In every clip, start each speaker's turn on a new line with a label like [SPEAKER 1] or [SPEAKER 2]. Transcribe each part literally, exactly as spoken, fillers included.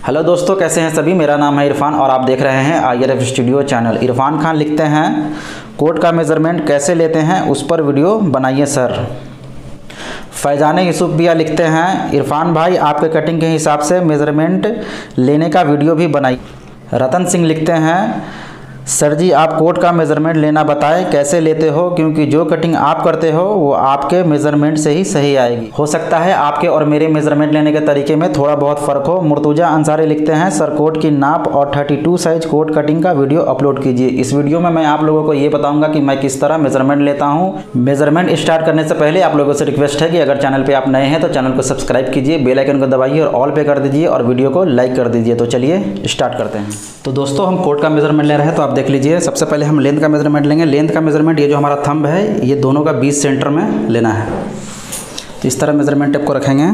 [SPEAKER 1] Hello दोस्तों, कैसे हैं सभी। मेरा नाम है इरफान और आप देख रहे हैं I R F studio channel. Irfan Khan लिखते हैं कोट का मेज़रमेंट कैसे लेते हैं उस पर वीडियो बनाइए सर। फैजान यूसुफ भैया लिखते हैं इरफान भाई आपके कटिंग के हिसाब से मेज़रमेंट लेने का वीडियो भी बनाइए। रतन सिंह लिखते हैं सर जी आप कोट का मेज़रमेंट लेना बताएं कैसे लेते हो, क्योंकि जो कटिंग आप करते हो वो आपके मेज़रमेंट से ही सही आएगी। हो सकता है आपके और मेरे मेज़रमेंट लेने के तरीके में थोड़ा बहुत फ़र्क हो। मुर्तुजा अंसारी लिखते हैं सर कोट की नाप और बत्तीस साइज कोट कटिंग का वीडियो अपलोड कीजिए। इस वीडियो में मैं आप लोगों को ये बताऊँगा कि मैं किस तरह मेज़रमेंट लेता हूँ। मेज़रमेंट स्टार्ट करने से पहले आप लोगों से रिक्वेस्ट है कि अगर चैनल पर आप नए हैं तो चैनल को सब्सक्राइब कीजिए, बेल आइकन को दबाइए और ऑल पे कर दीजिए और वीडियो को लाइक कर दीजिए। तो चलिए स्टार्ट करते हैं। तो दोस्तों हम कोट का मेज़रमेंट ले रहे हैं तो आप देख लीजिए। सबसे पहले हम लेंथ का मेज़रमेंट लेंगे। लेंथ का मेज़रमेंट ये जो हमारा थंब है ये दोनों का बीस सेंटर में लेना है। तो इस तरह मेज़रमेंट टेप को रखेंगे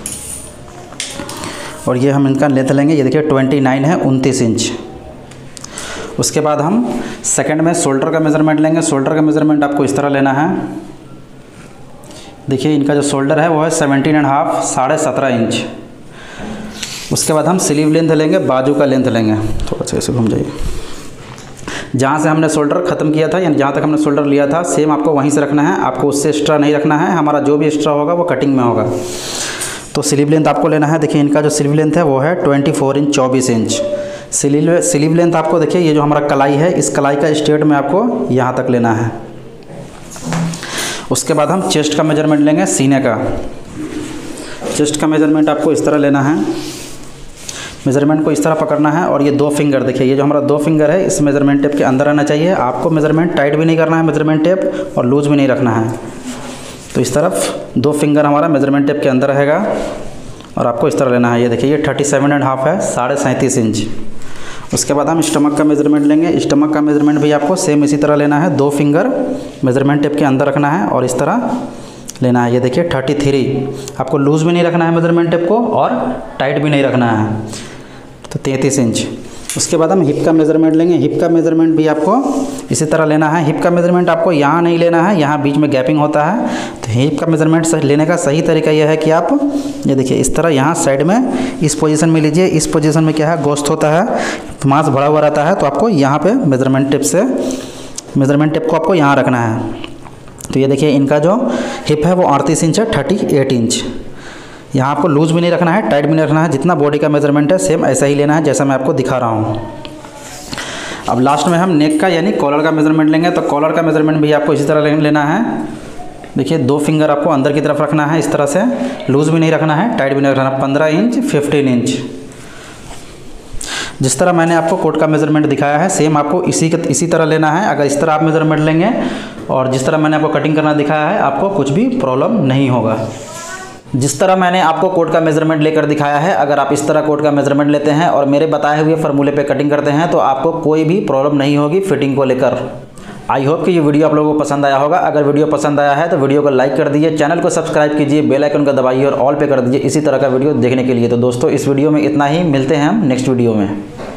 [SPEAKER 1] और ये हम इनका लेंथ लेंगे। ये देखिए उनतीस है, उनतीस इंच। उसके बाद हम सेकंड में शोल्डर का मेज़रमेंट लेंगे। शोल्डर का मेज़रमेंट आपको इस तरह लेना है। देखिए इनका जो शोल्डर है वो है सेवनटीन एंड हाफ, साढ़े सत्रह इंच। उसके बाद हम स्लीव लेंथ लेंगे, बाजू का लेंथ लेंगे। थोड़ा सा ऐसे घूम जाइए। जहाँ से हमने शोल्डर ख़त्म किया था यानी जहाँ तक हमने शोल्डर लिया था सेम आपको वहीं से रखना है, आपको उससे एक्स्ट्रा नहीं रखना है। हमारा जो भी एक्स्ट्रा होगा वो कटिंग में होगा। तो स्लीव लेंथ आपको लेना है। देखिए इनका जो स्लीव लेंथ है वो है चौबीस इंच, चौबीस इंच। स्लीव स्लीव लेंथ आपको देखिए ये जो हमारा कलाई है इस कलाई का स्ट्रेट में आपको यहाँ तक लेना है। उसके बाद हम चेस्ट का मेजरमेंट लेंगे, सीने का। चेस्ट का मेजरमेंट आपको इस तरह लेना है। मेज़रमेंट को इस तरह पकड़ना है और ये दो फिंगर देखिए ये जो हमारा दो फिंगर है इस मेज़रमेंट टेप के अंदर आना चाहिए। आपको मेज़रमेंट टाइट भी नहीं करना है मेज़रमेंट टेप और लूज़ भी नहीं रखना है। तो इस तरफ दो फिंगर हमारा मेज़रमेंट टेप के अंदर रहेगा और आपको इस तरह लेना है। ये देखिए ये थर्टी सेवन एंड हाफ है, साढ़े सैंतीस इंच। उसके बाद हम स्टमक का मेज़रमेंट लेंगे। स्टमक का मेज़रमेंट भी आपको सेम इसी तरह लेना है। दो फिंगर मेज़रमेंट टेप के अंदर रखना है और इस तरह लेना है। ये देखिए तैंतीस, आपको लूज़ भी नहीं रखना है मेज़रमेंट टेप को और टाइट भी नहीं रखना है। तो तैंतीस इंच। उसके बाद हम हिप का मेज़रमेंट लेंगे। हिप का मेज़रमेंट भी आपको इसी तरह लेना है। हिप का मेज़रमेंट आपको यहाँ नहीं लेना है, यहाँ बीच में गैपिंग होता है। तो हिप का मेज़रमेंट लेने का सही तरीका यह है कि आप ये देखिए इस तरह यहाँ साइड में इस पोजीशन में लीजिए। इस पोजीशन में क्या है गोश्त होता है, मांस भरा हुआ रहता है। तो आपको यहाँ पे मेज़रमेंट टिप से मेज़रमेंट टिप को आपको यहाँ रखना है। तो ये देखिए इनका जो हिप है वो अड़तीस इंच है, अड़तीस इंच। यहाँ आपको लूज़ भी नहीं रखना है, टाइट भी नहीं रखना है। जितना बॉडी का मेज़रमेंट है सेम ऐसा ही लेना है जैसा मैं आपको दिखा रहा हूँ। अब लास्ट में हम नेक का यानी कॉलर का मेज़रमेंट लेंगे। तो कॉलर का मेज़रमेंट भी आपको इसी तरह लेना है। देखिए दो फिंगर आपको अंदर की तरफ रखना है इस तरह से, लूज़ भी नहीं रखना है, टाइट भी नहीं रखना है। पंद्रह इंच, पंद्रह इंच। जिस तरह मैंने आपको कोट का मेज़रमेंट दिखाया है सेम आपको इसी इसी तरह लेना है। अगर इस तरह आप मेज़रमेंट लेंगे और जिस तरह मैंने आपको कटिंग करना दिखाया है आपको कुछ भी प्रॉब्लम नहीं होगा। जिस तरह मैंने आपको कोट का मेज़रमेंट लेकर दिखाया है, अगर आप इस तरह कोट का मेज़रमेंट लेते हैं और मेरे बताए हुए फार्मूले पे कटिंग करते हैं तो आपको कोई भी प्रॉब्लम नहीं होगी फिटिंग को लेकर। आई होप कि ये वीडियो आप लोगों को पसंद आया होगा। अगर वीडियो पसंद आया है तो वीडियो को लाइक कर दीजिए, चैनल को सब्सक्राइब कीजिए, बेल आइकन को दबाइए और ऑल पे कर दीजिए इसी तरह का वीडियो देखने के लिए। तो दोस्तों इस वीडियो में इतना ही, मिलते हैं हम नेक्स्ट वीडियो में।